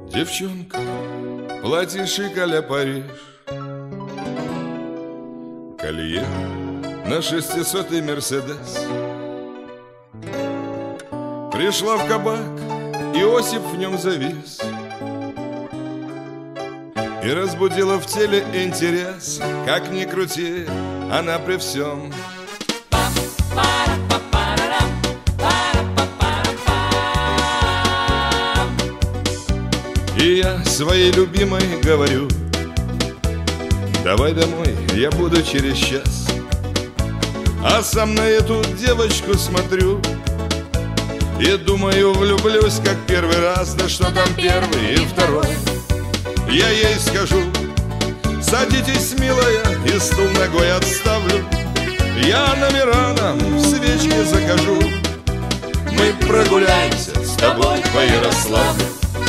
Девчонка, платьишек а-ля Париж, колье на 600-й Мерседес. Пришла в кабак, Иосиф в нем завис и разбудила в теле интерес. Как ни крути, она при всем. И я своей любимой говорю: давай домой, я буду через час. А сам на эту девочку смотрю и думаю, влюблюсь как первый раз. Да что там первый и второй. Я ей скажу: садитесь, милая, и стул ногой отставлю. Я номера нам в свечке закажу. Мы прогуляемся с тобой по Ярославлю.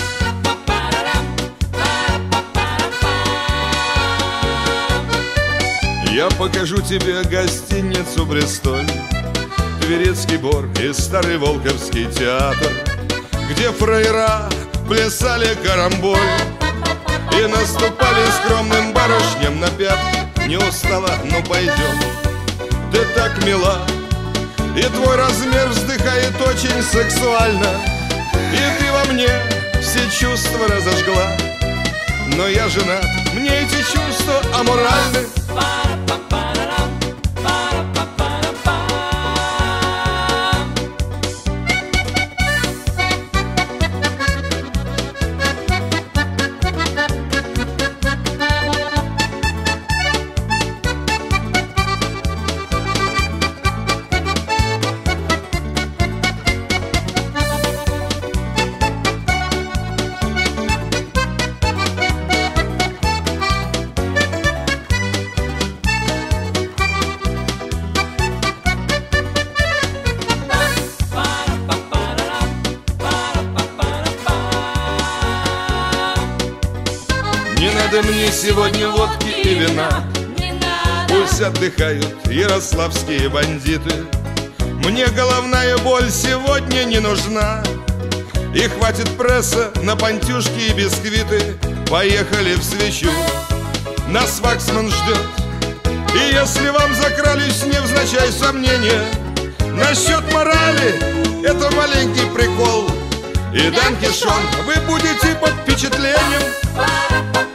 Я покажу тебе гостиницу Бристоль, Тверецкий Бор и Старый Волковский театр, где фраера плясали карамболь и наступали скромным барышням на пятки. Не устала, ну пойдем, ты так мила, и твой размер вздыхает очень сексуально, и ты во мне все чувства разожгла. Но я женат, мне эти чувства аморальны. Не надо мне сегодня водки и вина, пусть отдыхают ярославские бандиты. Мне головная боль сегодня не нужна, и хватит пресса на пантюшки и бисквиты. Поехали в Свечу, нас Ваксман ждет. И если вам закрались невзначай сомнения насчет морали, это маленький прикол. И Дан Кишон, вы будете под впечатлением.